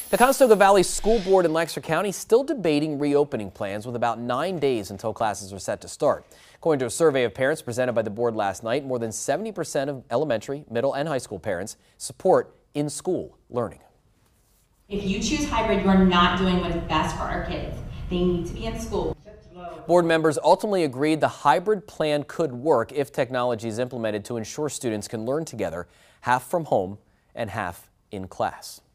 The Conestoga Valley School Board in Lancaster County still debating reopening plans with about 9 days until classes are set to start. According to a survey of parents presented by the board last night, more than 70% of elementary, middle, and high school parents support in-school learning. If you choose hybrid, you're not doing what's best for our kids. They need to be in school. Board members ultimately agreed the hybrid plan could work if technology is implemented to ensure students can learn together, half from home and half in class.